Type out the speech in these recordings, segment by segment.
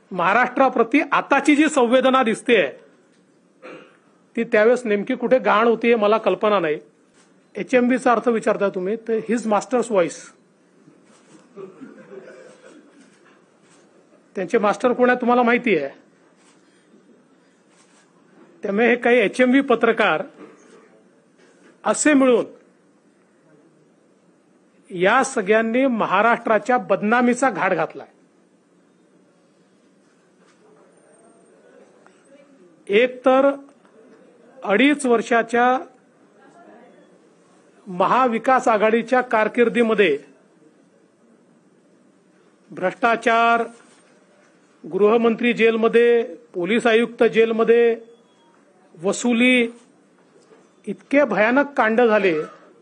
महाराष्ट्राप्रती आताची जी संवेदना दिसते ती त्यावेळेस नेमकी कुठे गाण होती मला कल्पना नाही. HMBचा अर्थ विचारता तुम्ही तर हिज मास्टर्स व्हॉइस. त्यांचे मास्टर कोण आहे तुम्हाला माहिती आहे. त्यामुळे हे काही HMB पत्रकार असे मिळून या सगळ्यांनी महाराष्ट्राच्या बदनामीचा घाट घातलाय. एक तर 2.5 वर्षाच्या महाविकास आघाडीच्या कारकिर्दीमध्ये भ्रष्टाचार, गृहमंत्री जेलमध्ये, पोलीस आयुक्त जेलमध्ये, वसुली इतके भयानक कांड झाले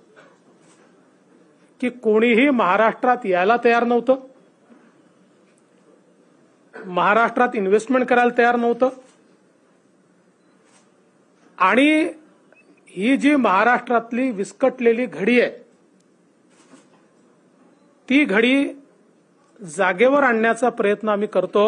की कोणीही महाराष्ट्रात यायला तयार नव्हतं, महाराष्ट्रात इन्व्हेस्टमेंट करायला तयार नव्हतं. आणि ही जी महाराष्ट्रातली विस्कटलेली घडी आहे ती घडी जागेवर आणण्याचा प्रयत्न आम्ही करतो.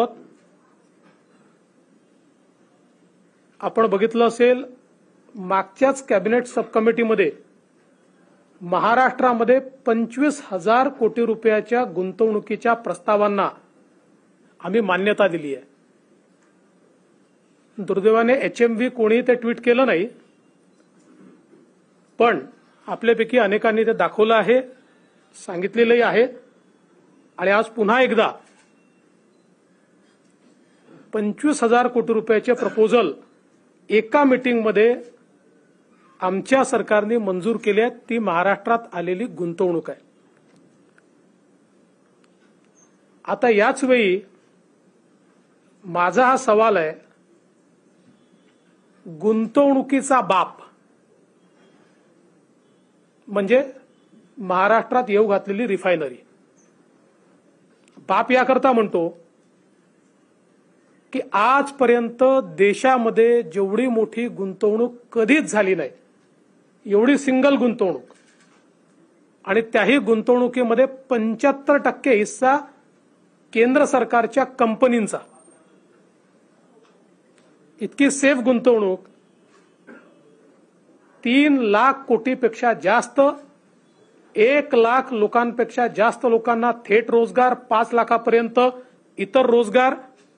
आपण बघितलं असेल मागच्याच कॅबिनेट सब कमिटीमध्ये महाराष्ट्रामध्ये 25,000 कोटी रुपयाच्या गुंतवणुकीच्या प्रस्तावांना आम्ही मान्यता दिली आहे. दुर्दैवाने HMB कोणी ते ट्विट केलं नाही, पण आपल्यापैकी अनेकांनी ते दाखवलं आहे, सांगितलेलंही आहे. आणि आज पुन्हा एकदा 25,000 कोटी रुपयाचे प्रपोजल एका मीटिंगमध्ये आमच्या सरकारने मंजूर केले आहेत. ती महाराष्ट्रात आलेली गुंतवणूक आहे. आता याच वेळी माझा हा सवाल आहे, गुंतवणुकीचा बाप म्हणजे महाराष्ट्रात येऊ घातलेली रिफायनरी. बाप याकरता म्हणतो की आजपर्यंत देशामध्ये जेवढी मोठी गुंतवणूक कधीच झाली नाही, एवढी सिंगल गुंतवणूक, आणि त्याही गुंतवणुकीमध्ये 75% हिस्सा केंद्र सरकारच्या कंपनींचा. इतकी सेफ गुंतवणूक 3 लाख कोटीपेक्षा जास्त, 1 लाख लोकांपेक्षा जास्त लोकांना थेट रोजगार, 5 लाखापर्यंत इतर रोजगार,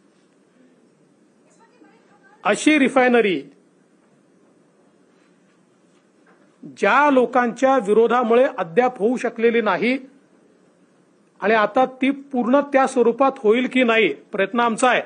अशी रिफायनरी ज्या लोकांच्या विरोधामुळे अद्याप होऊ शकलेली नाही आणि आता ती पूर्ण त्या स्वरूपात होईल की नाही प्रयत्न आमचा आहे.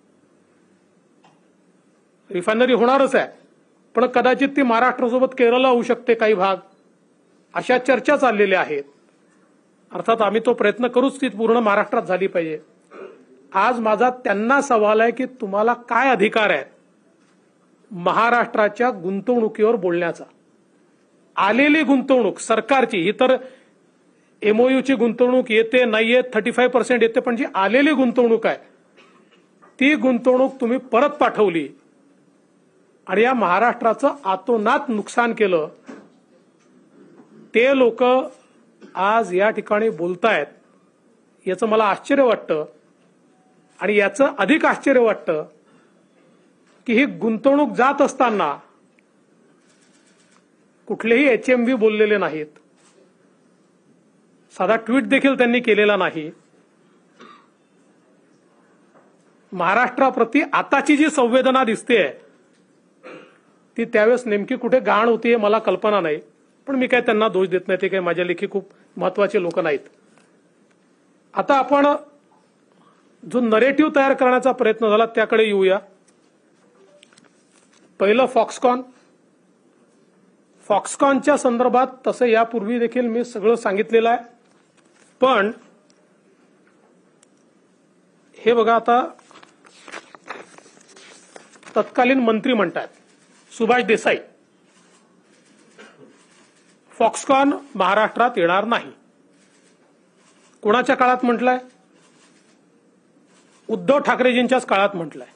रिफायनरी होणारच आहे, पण कदाचित ती महाराष्ट्रासोबत केरळला होऊ शकते काही भाग, अशा चर्चा चाललेल्या आहेत. अर्थात आम्ही तो प्रयत्न करूच की पूर्ण महाराष्ट्रात झाली पाहिजे. आज माझा त्यांना सवाल आहे की तुम्हाला काय अधिकार आहे महाराष्ट्राच्या गुंतवणुकीवर बोलण्याचा. आलेली गुंतवणूक सरकारची, ही तर MOUची गुंतवणूक येते नाही येत, 35% येते, पण जी आलेली गुंतवणूक आहे ती गुंतवणूक तुम्ही परत पाठवली आणि या महाराष्ट्राचं आतोनात नुकसान केलं. ते लोक आज या ठिकाणी बोलतायत, याचं मला आश्चर्य वाटतं. आणि याचं अधिक आश्चर्य वाटतं की ही गुंतवणूक जात असताना कुठलेही HMB बोललेले नाहीत, साधा ट्विट देखील त्यांनी केलेला नाही. महाराष्ट्राप्रती आताची जी संवेदना दिसते ती त्यावेळेस नेमकी कुठे गाण होती मला कल्पना नाही, पण मी काय त्यांना दोष देत नाही, ते काही माझ्या लेखी खूप महत्वाचे लोक नाहीत. आता आपण जो नरेटिव्ह तयार करण्याचा प्रयत्न झाला त्याकडे येऊया. पहिलं फॉक्सकॉनच्या संदर्भात तसं यापूर्वी देखील मी सगळं सांगितलेलं आहे, पण हे बघा, आता तत्कालीन मंत्री म्हणतात सुभाष देसाई, फॉक्सकॉन महाराष्ट्रात येणार नाही. कोणाच्या काळात म्हटलंय? उद्धव ठाकरेजींच्याच काळात म्हटलंय.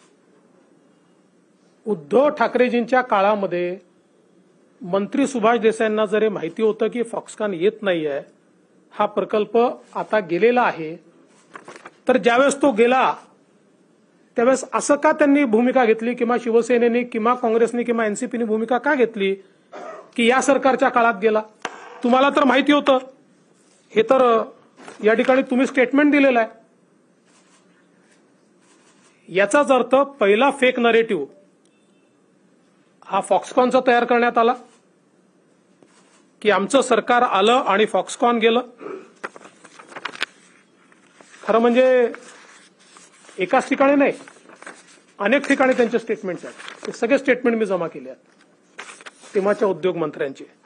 उद्धव ठाकरेजींच्या काळामध्ये मंत्री सुभाष देसाईंना जरी माहिती होतं की फॉक्सकॉन येत नाहीये, हा प्रकल्प आता गेलेला आहे, तर ज्यावेळेस तो गेला त्यावेळेस असं का त्यांनी भूमिका घेतली, किंवा शिवसेनेने किंवा काँग्रेसने किंवा एनसीपीने भूमिका का घेतली की या सरकारच्या काळात गेला? तुम्हाला तर माहिती होतं, हे तर या ठिकाणी तुम्ही स्टेटमेंट दिलेलं आहे. याचाच अर्थ पहिला फेक नरेटिव्ह हा फॉक्सकॉनचा तयार करण्यात आला की आमचं सरकार आलं आणि फॉक्सकॉन गेलं. खरं म्हणजे एकाच ठिकाणी नाही, अनेक ठिकाणी त्यांचे स्टेटमेंट्स आहेत. ते सगळे स्टेटमेंट मी जमा केले आहेत तेव्हाच्या उद्योग मंत्र्यांचे.